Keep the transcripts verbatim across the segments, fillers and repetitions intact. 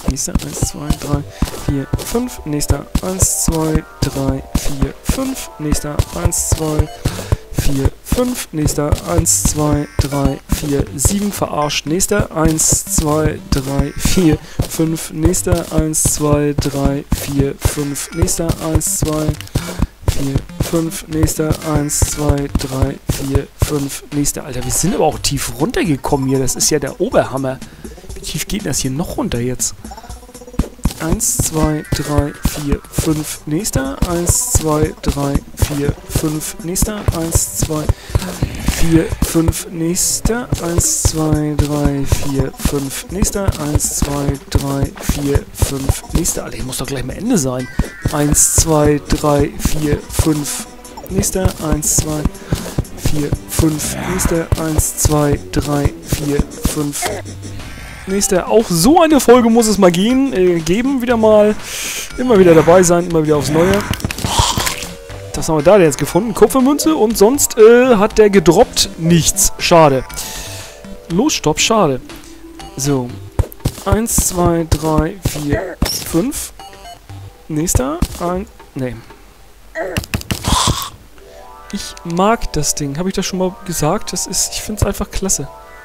nächster, eins, zwei, drei, vier, fünf, nächster, eins, zwei, drei, vier, fünf, nächster, eins, zwei, vier, fünf, nächster, eins, zwei, drei, vier, sieben, verarscht, nächster, eins, zwei, drei, vier, fünf, nächster, eins, zwei, drei, vier, fünf, nächster, eins, zwei, vier, fünf, nächster, eins, zwei, drei, vier, fünf, nächster. Alter, wir sind aber auch tief runtergekommen hier, das ist ja der Oberhammer. Wie tief geht das hier noch runter jetzt? eins, zwei, drei, vier, fünf, nächster, eins, zwei, drei, vier, fünf, nächster, eins, zwei, vier, fünf, nächster, eins, zwei, drei, vier, fünf, nächster, eins, zwei, drei, vier, fünf, nächster, Alter, hier muss doch gleich mal Ende sein. eins, zwei, drei, vier, fünf, nächster, eins, zwei, vier, fünf, nächster, eins, zwei, drei, vier, fünf, nächster. Auch so eine Folge muss es mal gehen, äh, geben, wieder mal. Immer wieder dabei sein, immer wieder aufs Neue. Das haben wir da jetzt gefunden. Kupfermünze und sonst äh, hat der gedroppt nichts. Schade. Los, stopp, schade. So. eins, zwei, drei, vier, fünf. Nächster. Ein. Nee. Ich mag das Ding. Habe ich das schon mal gesagt? Das ist. Ich finde es einfach klasse.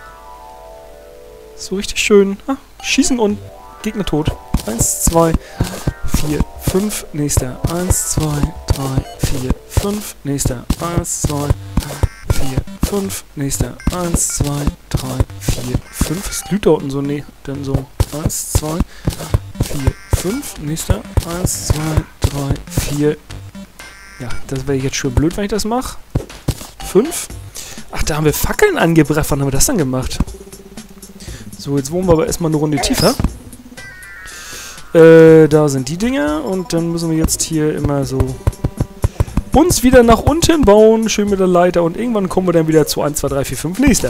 So richtig schön. Ah, schießen und Gegner tot. eins, zwei, vier, fünf. Nächster. eins, zwei, drei, vier, fünf. Nächster. eins, zwei, vier, fünf. Nächster. eins, zwei, drei, vier, fünf. Es glüht da unten so. Nee, dann so. eins, zwei, vier, fünf. Nächster. eins, zwei, drei, vier. Ja, das wäre jetzt schon blöd, wenn ich das mache. fünf. Ach, da haben wir Fackeln angebracht. Wann haben wir das dann gemacht? So, jetzt wohnen wir aber erstmal eine Runde tiefer. Äh, da sind die Dinger. Und dann müssen wir jetzt hier immer so uns wieder nach unten bauen. Schön mit der Leiter. Und irgendwann kommen wir dann wieder zu eins, zwei, drei, vier, fünf. Nächster.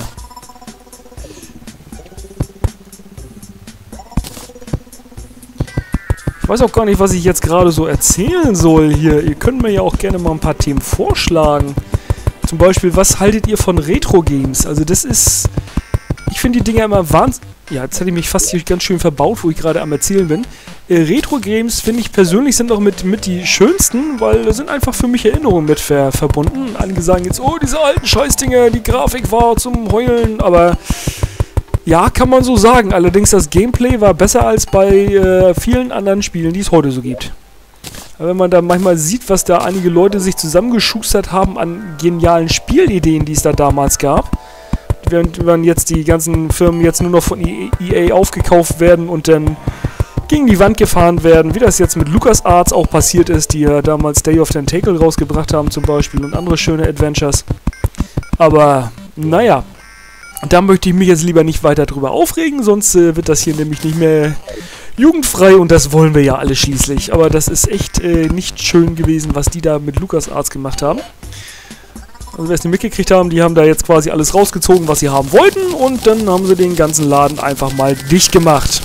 Ich weiß auch gar nicht, was ich jetzt gerade so erzählen soll hier. Ihr könnt mir ja auch gerne mal ein paar Themen vorschlagen. Zum Beispiel, was haltet ihr von Retro-Games? Also das ist... Ich finde die Dinger immer wahnsinnig... Ja, jetzt hätte ich mich fast hier ganz schön verbaut, wo ich gerade am Erzählen bin. Äh, Retro-Games, finde ich persönlich, sind auch mit, mit die schönsten, weil da sind einfach für mich Erinnerungen mit ver verbunden. Einige sagen jetzt, oh, diese alten Scheißdinger, die Grafik war zum Heulen, aber... Ja, kann man so sagen. Allerdings, das Gameplay war besser als bei äh, vielen anderen Spielen, die es heute so gibt. Aber wenn man da manchmal sieht, was da einige Leute sich zusammengeschustert haben an genialen Spielideen, die es da damals gab... Während, wenn jetzt die ganzen Firmen jetzt nur noch von E A aufgekauft werden und dann gegen die Wand gefahren werden, wie das jetzt mit LucasArts auch passiert ist, die ja damals Day of Tentacle rausgebracht haben zum Beispiel und andere schöne Adventures. Aber, naja, da möchte ich mich jetzt lieber nicht weiter drüber aufregen, sonst äh, wird das hier nämlich nicht mehr jugendfrei und das wollen wir ja alle schließlich. Aber das ist echt äh, nicht schön gewesen, was die da mit LucasArts gemacht haben. Also wer es nicht mitgekriegt haben, die haben da jetzt quasi alles rausgezogen, was sie haben wollten. Und dann haben sie den ganzen Laden einfach mal dicht gemacht.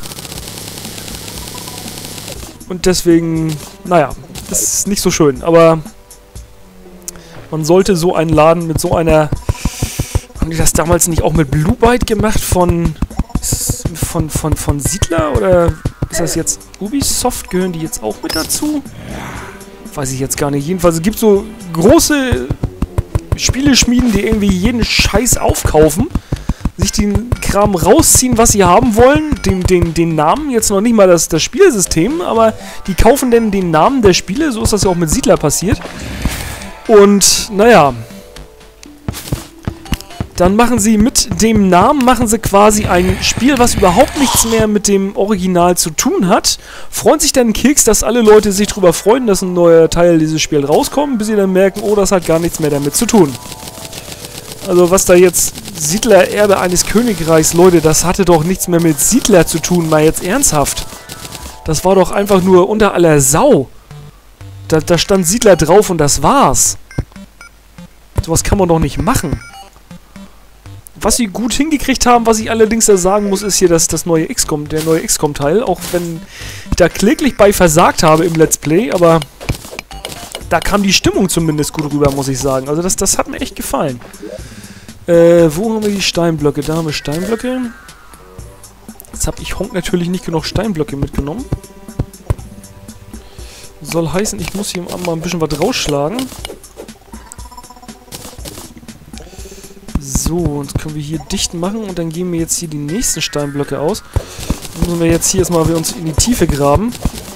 Und deswegen, naja, das ist nicht so schön. Aber man sollte so einen Laden mit so einer... Haben die das damals nicht auch mit Blue Byte gemacht von... Von, von, von Siedler? Oder ist das jetzt Ubisoft? Gehören die jetzt auch mit dazu? Weiß ich jetzt gar nicht. Jedenfalls, es gibt so große... Spieleschmieden, die irgendwie jeden Scheiß aufkaufen, sich den Kram rausziehen, was sie haben wollen, den, den, den Namen, jetzt noch nicht mal das, das Spielsystem, aber die kaufen denn den Namen der Spiele, so ist das ja auch mit Siedler passiert. Und, naja, dann machen sie mit dem Namen, machen sie quasi ein Spiel, was überhaupt nichts mehr mit dem Original zu tun hat. Freuen sich dann Keks, dass alle Leute sich darüber freuen, dass ein neuer Teil dieses Spiels rauskommt, bis sie dann merken, oh, das hat gar nichts mehr damit zu tun. Also was da jetzt Siedler, Erbe eines Königreichs, Leute, das hatte doch nichts mehr mit Siedler zu tun, mal jetzt ernsthaft. Das war doch einfach nur unter aller Sau. Da, da stand Siedler drauf und das war's. Sowas kann man doch nicht machen. Was sie gut hingekriegt haben, was ich allerdings da sagen muss, ist hier das, das neue X COM, der neue X COM-Teil. Auch wenn ich da kläglich bei versagt habe im Let's Play, aber da kam die Stimmung zumindest gut rüber, muss ich sagen. Also das, das hat mir echt gefallen. Äh, wo haben wir die Steinblöcke? Da haben wir Steinblöcke. Jetzt habe ich Honk natürlich nicht genug Steinblöcke mitgenommen. Soll heißen, ich muss hier mal ein bisschen was rausschlagen. So, jetzt können wir hier dicht machen und dann gehen wir jetzt hier die nächsten Steinblöcke aus. Dann müssen wir jetzt hier erstmal uns in die Tiefe graben.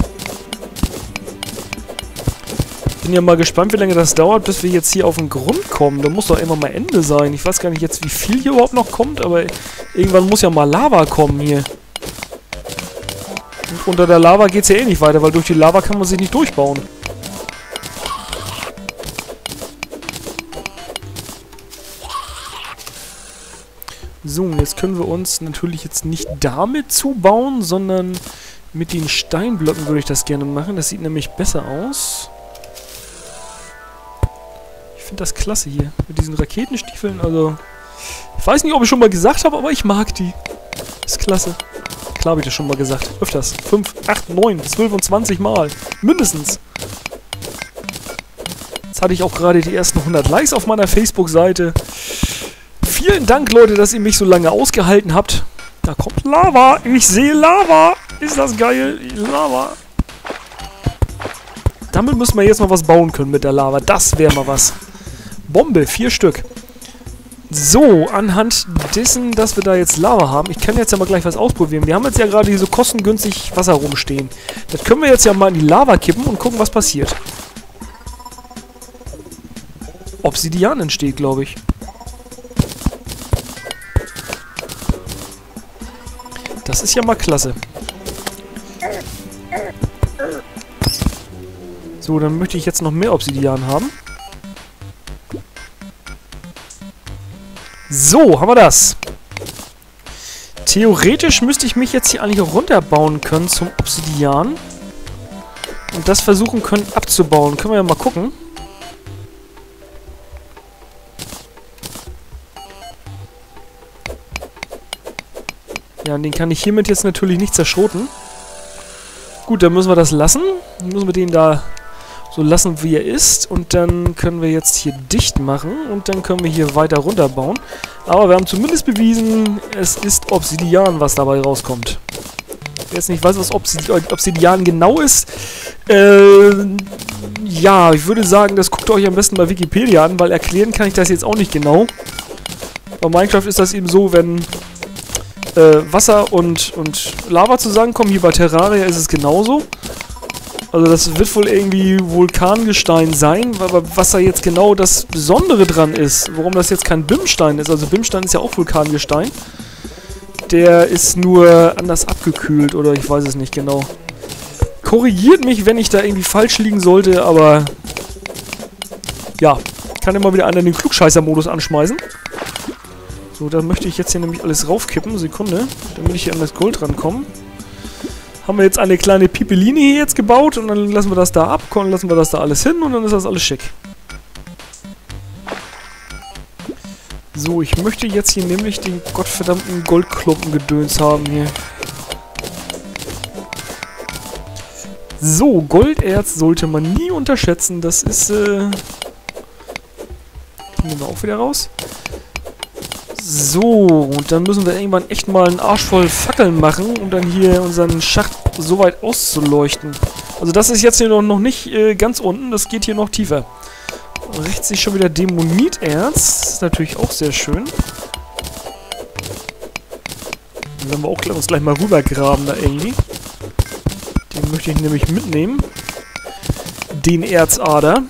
Bin ja mal gespannt, wie lange das dauert, bis wir jetzt hier auf den Grund kommen. Da muss doch immer mal Ende sein. Ich weiß gar nicht jetzt, wie viel hier überhaupt noch kommt, aber irgendwann muss ja mal Lava kommen hier. Und unter der Lava geht es ja eh nicht weiter, weil durch die Lava kann man sich nicht durchbauen. So, jetzt können wir uns natürlich jetzt nicht damit zubauen, sondern mit den Steinblöcken würde ich das gerne machen. Das sieht nämlich besser aus. Ich finde das klasse hier, mit diesen Raketenstiefeln. Also, ich weiß nicht, ob ich schon mal gesagt habe, aber ich mag die. Ist klasse. Klar habe ich das schon mal gesagt. Öfters. fünf, acht, neun, zwölf und zwanzig Mal. Mindestens. Jetzt hatte ich auch gerade die ersten hundert Likes auf meiner Facebook-Seite. Vielen Dank, Leute, dass ihr mich so lange ausgehalten habt. Da kommt Lava. Ich sehe Lava. Ist das geil? Lava. Damit müssen wir jetzt mal was bauen können mit der Lava. Das wäre mal was. Bombe. Vier Stück. So, anhand dessen, dass wir da jetzt Lava haben. Ich kann jetzt ja mal gleich was ausprobieren. Wir haben jetzt ja gerade hier so kostengünstig Wasser rumstehen. Das können wir jetzt ja mal in die Lava kippen und gucken, was passiert. Obsidian entsteht, glaube ich. Das ist ja mal klasse. So, dann möchte ich jetzt noch mehr Obsidian haben. So, haben wir das. Theoretisch müsste ich mich jetzt hier eigentlich runterbauen können zum Obsidian. Und das versuchen können abzubauen. Können wir ja mal gucken. Ja, und den kann ich hiermit jetzt natürlich nicht zerschroten. Gut, dann müssen wir das lassen. Dann müssen wir den da so lassen, wie er ist. Und dann können wir jetzt hier dicht machen. Und dann können wir hier weiter runterbauen. Aber wir haben zumindest bewiesen, es ist Obsidian, was dabei rauskommt. Wer jetzt nicht weiß, was Obsidi- Obsidian genau ist, äh, ja, ich würde sagen, das guckt euch am besten bei Wikipedia an, weil erklären kann ich das jetzt auch nicht genau. Bei Minecraft ist das eben so, wenn Äh, Wasser und, und Lava zusammenkommen. Hier bei Terraria ist es genauso. Also das wird wohl irgendwie Vulkangestein sein, aber was da jetzt genau das Besondere dran ist, warum das jetzt kein Bimstein ist, also Bimstein ist ja auch Vulkangestein, der ist nur anders abgekühlt oder ich weiß es nicht genau. Korrigiert mich, wenn ich da irgendwie falsch liegen sollte, aber ja, kann immer wieder einer den Klugscheißer-Modus anschmeißen. So, da möchte ich jetzt hier nämlich alles raufkippen. Sekunde, damit ich hier an das Gold rankomme. Haben wir jetzt eine kleine Pipeline hier jetzt gebaut und dann lassen wir das da ab, und lassen wir das da alles hin und dann ist das alles schick. So, ich möchte jetzt hier nämlich den gottverdammten Goldklumpen-Gedöns haben hier. So, Golderz sollte man nie unterschätzen. Das ist, äh... nehmen wir auch wieder raus. So, und dann müssen wir irgendwann echt mal einen Arsch voll Fackeln machen, um dann hier unseren Schacht so weit auszuleuchten. Also das ist jetzt hier noch, noch nicht äh, ganz unten, das geht hier noch tiefer. Rechts ist schon wieder Dämoniterz, das ist natürlich auch sehr schön. Dann werden wir auch uns gleich mal rübergraben da irgendwie. Den möchte ich nämlich mitnehmen. Den Erzader.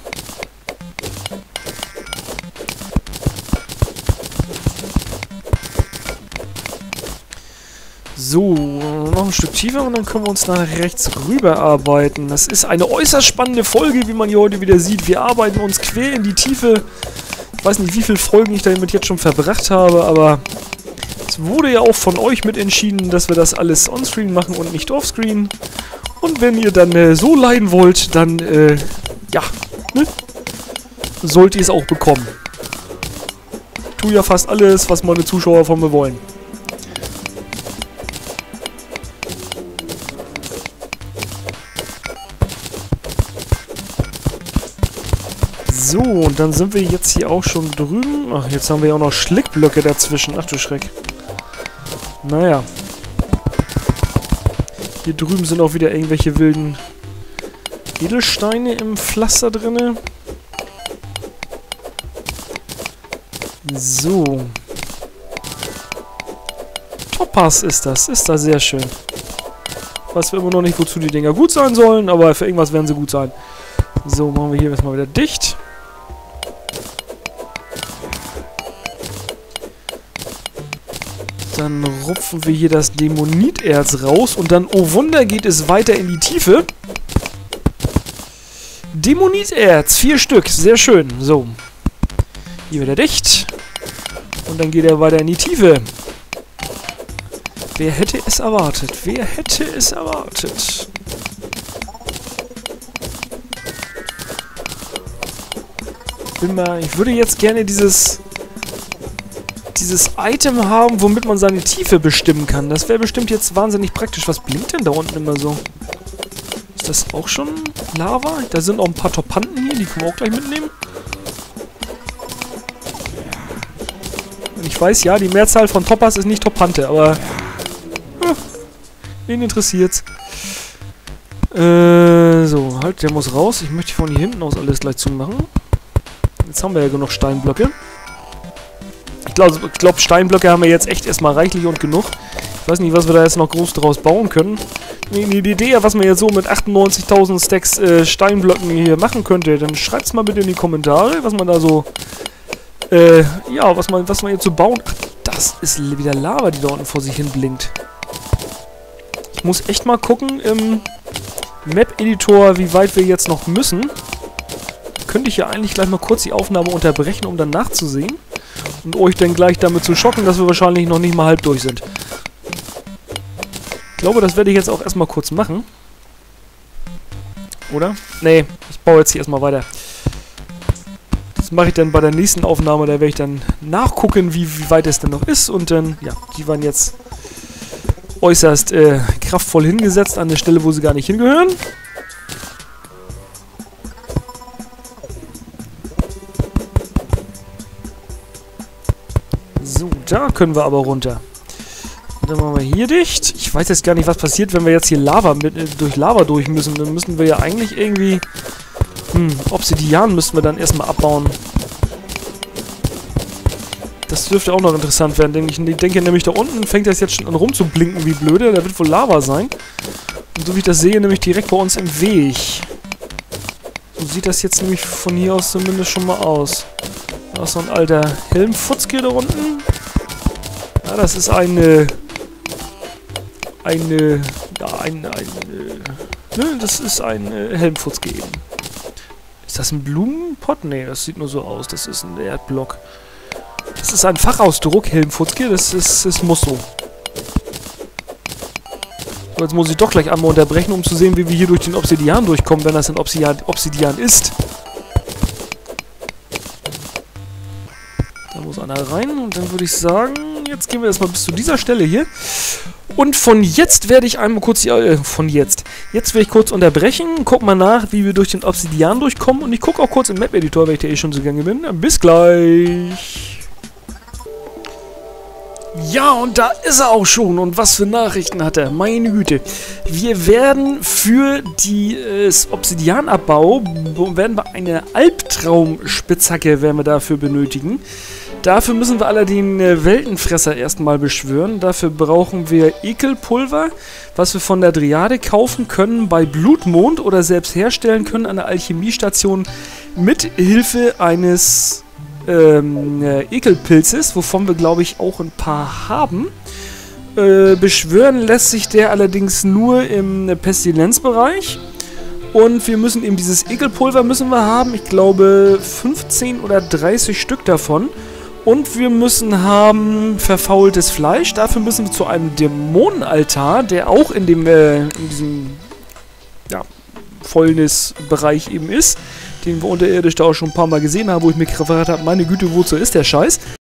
So, noch ein Stück tiefer und dann können wir uns nach rechts rüber arbeiten. Das ist eine äußerst spannende Folge, wie man hier heute wieder sieht. Wir arbeiten uns quer in die Tiefe. Ich weiß nicht, wie viele Folgen ich damit jetzt schon verbracht habe, aber es wurde ja auch von euch mit entschieden, dass wir das alles onscreen machen und nicht offscreen. Und wenn ihr dann äh, so leiden wollt, dann, äh, ja, ne? Sollt ihr es auch bekommen. Ich tue ja fast alles, was meine Zuschauer von mir wollen. So, und dann sind wir jetzt hier auch schon drüben. Ach, jetzt haben wir ja auch noch Schlickblöcke dazwischen. Ach du Schreck. Naja. Hier drüben sind auch wieder irgendwelche wilden Edelsteine im Pflaster drinne. So. Topaz ist das. Ist das sehr schön. Weiß wir immer noch nicht, wozu die Dinger gut sein sollen, aber für irgendwas werden sie gut sein. So, machen wir hier erstmal wieder dicht. Dann rupfen wir hier das Dämoniterz raus und dann, oh Wunder, geht es weiter in die Tiefe. Dämoniterz, vier Stück, sehr schön. So, hier wieder dicht. Und dann geht er weiter in die Tiefe. Wer hätte es erwartet? Wer hätte es erwartet? Bin mal, ich würde jetzt gerne dieses dieses Item haben, womit man seine Tiefe bestimmen kann. Das wäre bestimmt jetzt wahnsinnig praktisch. Was blinkt denn da unten immer so? Ist das auch schon Lava? Da sind auch ein paar Topanten hier, die können wir auch gleich mitnehmen. Und ich weiß, ja, die Mehrzahl von Topaz ist nicht Topante, aber hm, wen interessiert's? Äh, so, halt, der muss raus. Ich möchte von hier hinten aus alles gleich zumachen. Jetzt haben wir ja genug Steinblöcke. Ich glaube, ich glaub, Steinblöcke haben wir jetzt echt erstmal reichlich und genug. Ich weiß nicht, was wir da jetzt noch groß draus bauen können. Die, die Idee, was man jetzt so mit achtundneunzigtausend Stacks äh, Steinblöcken hier machen könnte, dann schreibt es mal bitte in die Kommentare, was man da so, äh, ja, was man, was man jetzt so bauen... Ach, das ist wieder Lava, die da unten vor sich hin blinkt. Ich muss echt mal gucken im Map-Editor, wie weit wir jetzt noch müssen. Könnte ich ja eigentlich gleich mal kurz die Aufnahme unterbrechen, um dann nachzusehen. Und euch dann gleich damit zu schocken, dass wir wahrscheinlich noch nicht mal halb durch sind. Ich glaube, das werde ich jetzt auch erstmal kurz machen. Oder? Nee, ich baue jetzt hier erstmal weiter. Das mache ich dann bei der nächsten Aufnahme, da werde ich dann nachgucken, wie, wie weit es denn noch ist. Und dann, ja, die waren jetzt äußerst äh, kraftvoll hingesetzt an der Stelle, wo sie gar nicht hingehören. So, da können wir aber runter. Und dann machen wir hier dicht. Ich weiß jetzt gar nicht, was passiert, wenn wir jetzt hier Lava mit, äh, durch Lava durch müssen. Dann müssen wir ja eigentlich irgendwie... Hm, Obsidian müssten wir dann erstmal abbauen. Das dürfte auch noch interessant werden, denn ich denke nämlich, da unten fängt das jetzt schon an rumzublinken wie blöde. Da wird wohl Lava sein. Und so wie ich das sehe, nämlich direkt bei uns im Weg. So sieht das jetzt nämlich von hier aus zumindest schon mal aus. Da ist so ein alter Helmfutzke da unten. Ja, das ist eine... Eine... Ja, ein... ein äh, ne, das ist ein äh, Helmfutzke eben. Ist das ein Blumenpott? Ne, das sieht nur so aus. Das ist ein Erdblock. Das ist ein Fachausdruck, Helmfutzke. Das ist... Das muss so. So, jetzt muss ich doch gleich einmal unterbrechen, um zu sehen, wie wir hier durch den Obsidian durchkommen, wenn das ein Obsidian, Obsidian ist. Da muss einer rein und dann würde ich sagen, jetzt gehen wir erstmal bis zu dieser Stelle hier. Und von jetzt werde ich einmal kurz, äh, von jetzt, jetzt werde ich kurz unterbrechen, guck mal nach, wie wir durch den Obsidian durchkommen und ich gucke auch kurz im Map-Editor, weil ich da eh schon so gegangen bin. Bis gleich! Ja, und da ist er auch schon. Und was für Nachrichten hat er? Meine Güte. Wir werden für die äh, Obsidianabbau, werden wir eine Albtraumspitzhacke werden wir dafür benötigen. Dafür müssen wir allerdings den äh, Weltenfresser erstmal beschwören. Dafür brauchen wir Ekelpulver, was wir von der Dryade kaufen können bei Blutmond oder selbst herstellen können an der Alchemiestation mit Hilfe eines... Ähm, äh, Ekelpilzes, wovon wir, glaube ich, auch ein paar haben. Äh, beschwören lässt sich der allerdings nur im äh, Pestilenzbereich. Und wir müssen eben dieses Ekelpulver müssen wir haben. Ich glaube fünfzehn oder dreißig Stück davon. Und wir müssen haben verfaultes Fleisch. Dafür müssen wir zu einem Dämonenaltar, der auch in dem, äh, in diesem, ja, Fäulnisbereich eben ist, den wir unterirdisch da auch schon ein paar Mal gesehen haben, wo ich mir gefragt habe, meine Güte, wozu ist der Scheiß?